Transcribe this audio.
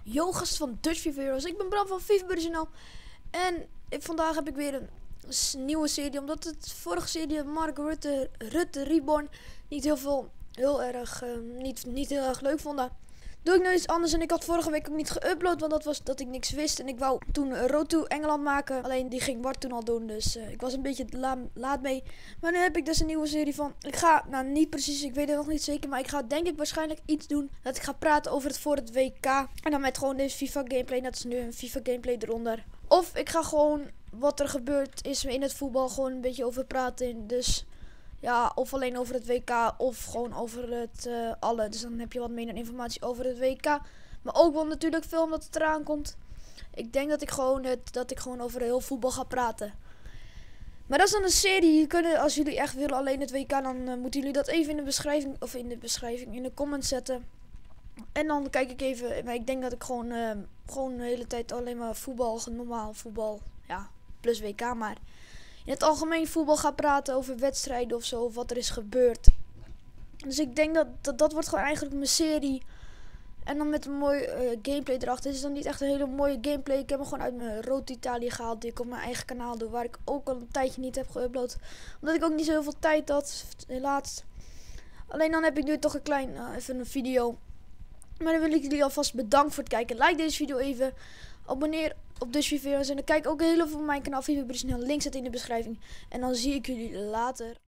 Yo gast van Dutch FIFA Heroes, ik ben Bram van FIFA.nl en vandaag heb ik weer een nieuwe serie, omdat het vorige serie Mark Rutte Reborn niet heel erg leuk vond. Doe ik nou iets anders en ik had vorige week ook niet geüpload, want dat was dat ik niks wist en ik wou toen Road to Engeland maken, alleen die ging Bart toen al doen, dus ik was een beetje laat mee. Maar nu heb ik dus een nieuwe serie van, ik ga, nou niet precies, ik weet het nog niet zeker, maar ik ga denk ik waarschijnlijk iets doen dat ik ga praten over het voor het WK en dan met gewoon deze FIFA gameplay, net als nu een FIFA gameplay eronder. Of ik ga gewoon wat er gebeurd is in het voetbal gewoon een beetje over praten, dus... Ja, of alleen over het WK of gewoon over het alle. Dus dan heb je wat meer informatie over het WK. Maar ook wel natuurlijk veel omdat het eraan komt. Ik denk dat ik gewoon over heel voetbal ga praten. Maar dat is dan een serie. Als jullie echt willen alleen het WK, dan moeten jullie dat even in de beschrijving. Of in de comments zetten. En dan kijk ik even. Maar ik denk dat ik gewoon de hele tijd alleen maar voetbal, normaal voetbal. Ja, plus WK maar. In het algemeen voetbal gaat praten over wedstrijden of zo, of wat er is gebeurd. Dus ik denk dat wordt gewoon eigenlijk mijn serie. En dan met een mooi gameplay erachter. Het is dan niet echt een hele mooie gameplay. Ik heb hem gewoon uit mijn Road to Italië gehaald, die ik op mijn eigen kanaal doe. Waar ik ook al een tijdje niet heb geüpload. Omdat ik ook niet zo heel veel tijd had, helaas. Alleen dan heb ik nu toch even een video. Maar dan wil ik jullie alvast bedanken voor het kijken. Like deze video even. Abonneer op Dutch FIFA Heroes en dan kijk ook heel veel op mijn kanaal FIFA.nl. Link zit in de beschrijving. En dan zie ik jullie later.